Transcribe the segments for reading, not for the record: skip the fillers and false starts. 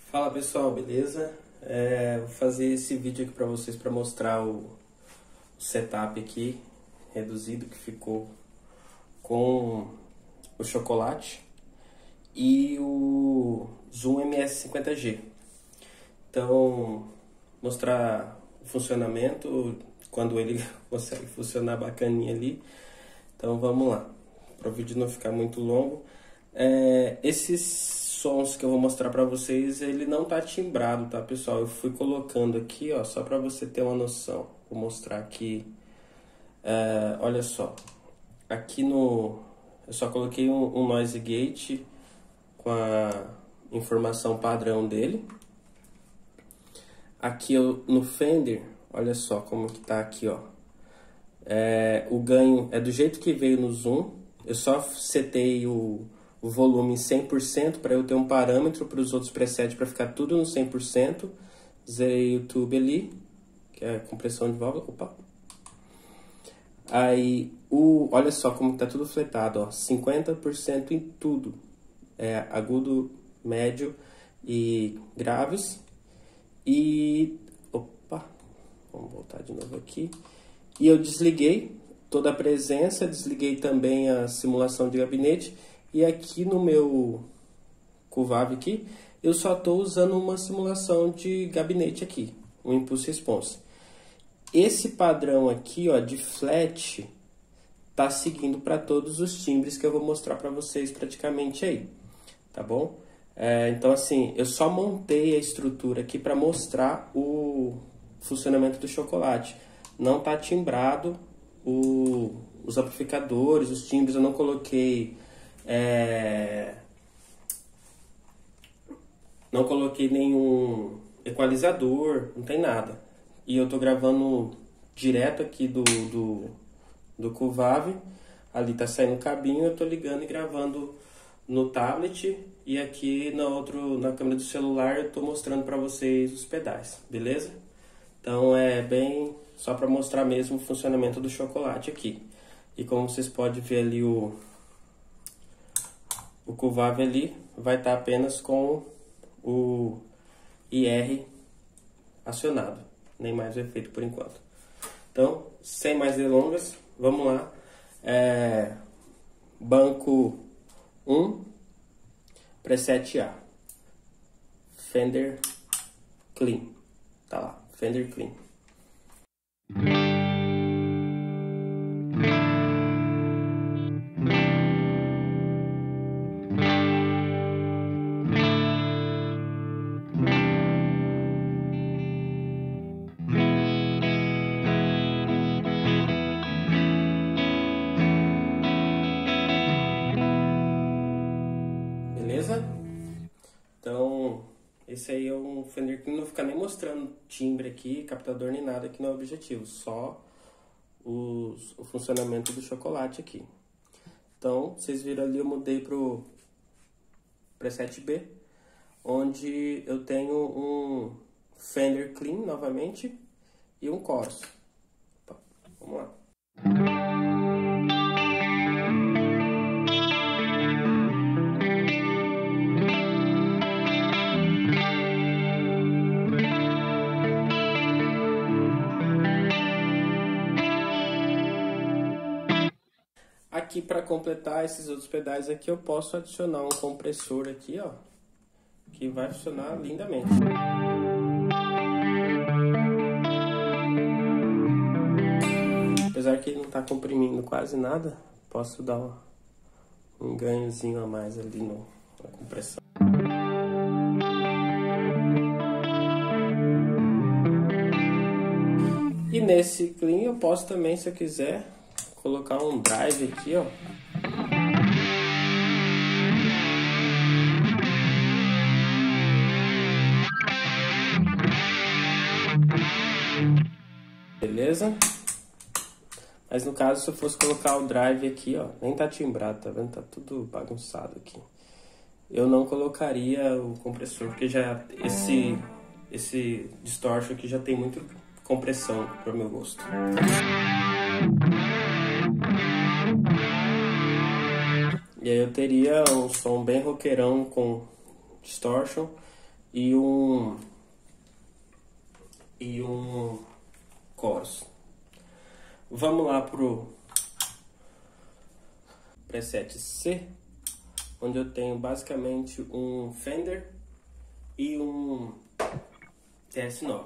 Fala pessoal, beleza? Vou fazer esse vídeo aqui para vocês para mostrar o setup aqui reduzido que ficou com o chocolate e o Zoom MS50G. Então, mostrar o funcionamento quando ele consegue funcionar bacaninha ali. Então vamos lá, para o vídeo não ficar muito longo. Esses sons que eu vou mostrar para vocês, ele não tá timbrado, tá pessoal? Eu fui colocando aqui, ó, só para você ter uma noção. Vou mostrar aqui, olha só. Aqui eu só coloquei um noise gate com a informação padrão dele. Aqui no Fender, olha só como que tá aqui, ó. O ganho é do jeito que veio no Zoom. Eu só setei o volume em 100% para eu ter um parâmetro para os outros presets para ficar tudo no 100%. Zerei o tube ali, que é a compressão de válvula. Opa. Aí, olha só como tá tudo fletado, ó. 50% em tudo. Agudo, médio e graves. E, opa, vamos voltar de novo aqui. E eu desliguei toda a presença, desliguei também a simulação de gabinete. E aqui no meu CUVAV aqui, eu só estou usando uma simulação de gabinete aqui, um Impulse Response. Esse padrão aqui, ó, de flat, tá seguindo para todos os timbres que eu vou mostrar para vocês praticamente aí, tá bom? Então assim, eu só montei a estrutura aqui para mostrar o funcionamento do chocolate. Não tá timbrado os amplificadores, os timbres, eu não coloquei... Não coloquei nenhum equalizador, não tem nada. E eu tô gravando direto aqui do CUVAV. Ali tá saindo o cabinho, eu tô ligando e gravando no tablet. E aqui na câmera do celular eu tô mostrando para vocês os pedais, beleza? Então é bem só para mostrar mesmo o funcionamento do chocolate aqui. E como vocês podem ver ali o CUVAV ali vai estar apenas com o IR acionado, nem mais o efeito por enquanto. Então, sem mais delongas, vamos lá. Banco 1, preset A, Fender Clean, tá lá, Fender Clean. Beleza? Então, esse aí é um Fender Clean, não fica nem mostrando timbre aqui, captador nem nada, que não é o objetivo, só o funcionamento do chocolate aqui. Então, vocês viram ali, eu mudei pro preset B, onde eu tenho um Fender Clean novamente e um Chorus. Opa, vamos lá. Aqui para completar esses outros pedais aqui eu posso adicionar um compressor aqui, ó, que vai funcionar lindamente. Apesar que ele não está comprimindo quase nada, posso dar um ganhozinho a mais ali na compressão. E nesse clean eu posso também, se eu quiser, colocar um drive aqui, ó. Beleza? Mas no caso, se eu fosse colocar o drive aqui, ó, nem tá timbrado, tá vendo? Tá tudo bagunçado aqui. Eu não colocaria o compressor, porque já esse distortion aqui já tem muito compressão para o meu gosto. E aí eu teria um som bem roqueirão com distortion e um chorus. Vamos lá pro preset C, onde eu tenho basicamente um Fender e um TS-9.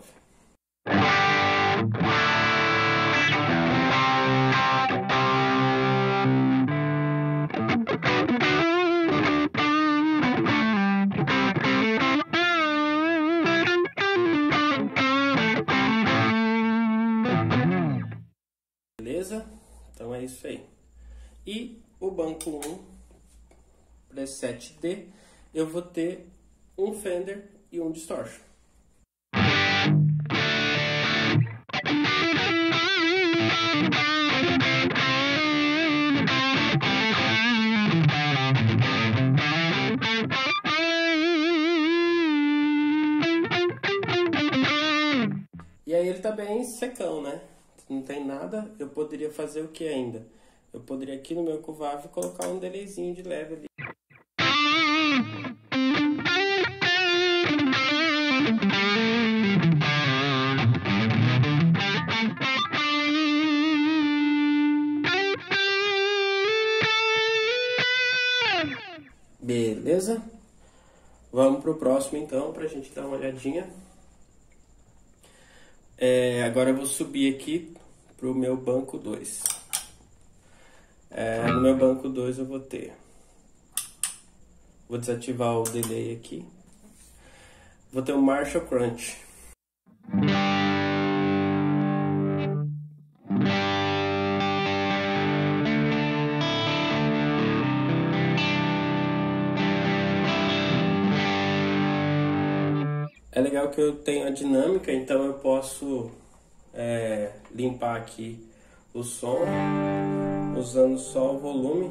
Beleza? Então é isso aí. E o banco 1, preset D, eu vou ter um Fender e um Distortion. E aí ele tá bem secão, né? Não tem nada. Eu poderia fazer o que ainda? Eu poderia aqui no meu Cuvave colocar um delayzinho de leve ali. Beleza? Vamos pro próximo então, pra gente dar uma olhadinha. Agora eu vou subir aqui pro meu banco 2. No meu banco 2 eu vou desativar o delay aqui. Vou ter um Marshall Crunch. É legal que eu tenho a dinâmica, então eu posso limpar aqui o som usando só o volume.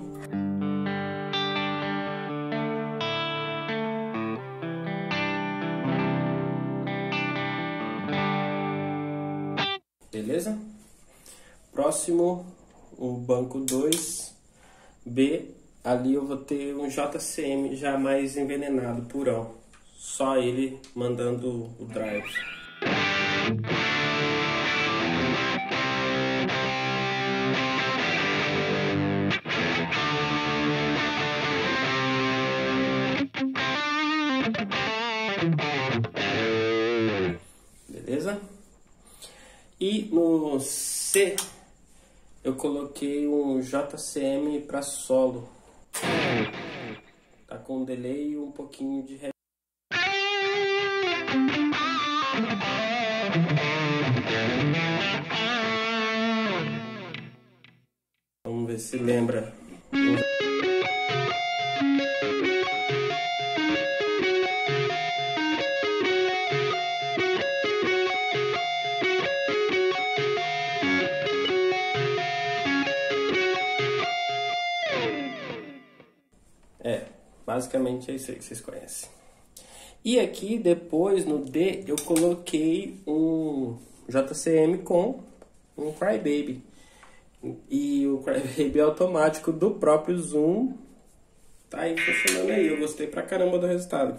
Beleza? Próximo, o banco 2B, ali eu vou ter um JCM já mais envenenado, purão. Só ele mandando o drive. Beleza? E no C eu coloquei um JCM para solo. Tá com um delay e um pouquinho de reverb. Vamos ver se lembra. Basicamente é isso aí que vocês conhecem. E aqui depois no D eu coloquei um JCM com um Crybaby. E o Crybaby automático do próprio Zoom tá aí funcionando aí. Eu gostei pra caramba do resultado.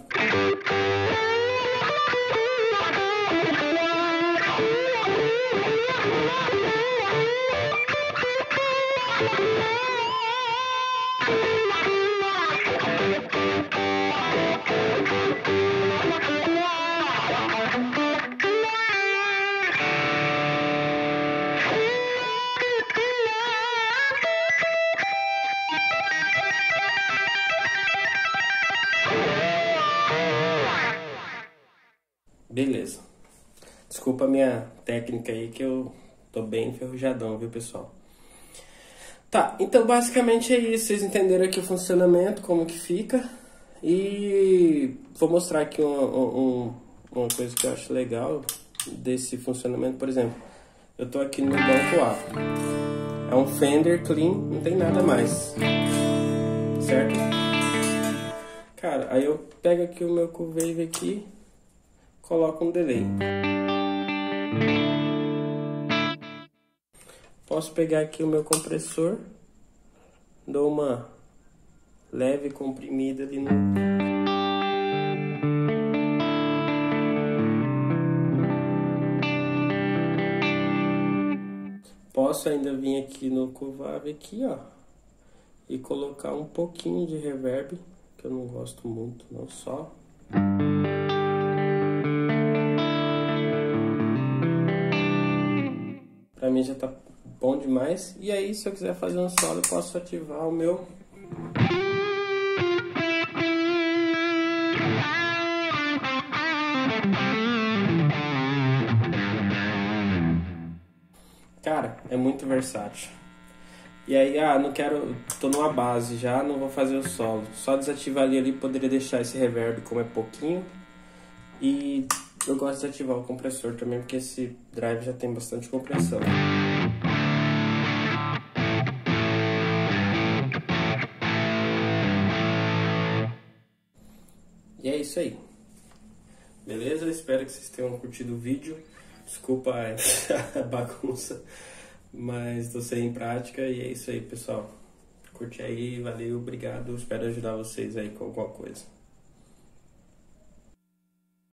Beleza. Desculpa a minha técnica aí que eu tô bem enferrujadão, viu, pessoal? Tá, então basicamente é isso. Vocês entenderam aqui o funcionamento, como que fica. E vou mostrar aqui uma coisa que eu acho legal desse funcionamento. Por exemplo, eu tô aqui no banco A. É um Fender clean, não tem nada mais. Certo? Cara, aí eu pego aqui o meu Cuvave aqui, coloco um delay. Posso pegar aqui o meu compressor, dou uma leve comprimida ali no... posso ainda vir aqui no Cuvave aqui, ó, e colocar um pouquinho de reverb, que eu não gosto muito, não só. Pra mim já tá bom demais. E aí, se eu quiser fazer um solo, eu posso ativar o meu... Cara, é muito versátil. E aí, não quero... Tô numa base já, não vou fazer o solo. Só desativar ali, poderia deixar esse reverb como é pouquinho. E eu gosto de ativar o compressor também, porque esse drive já tem bastante compressão. E é isso aí. Beleza? Espero que vocês tenham curtido o vídeo. Desculpa a bagunça, mas tô sem prática. E é isso aí, pessoal. Curte aí, valeu, obrigado. Espero ajudar vocês aí com alguma coisa.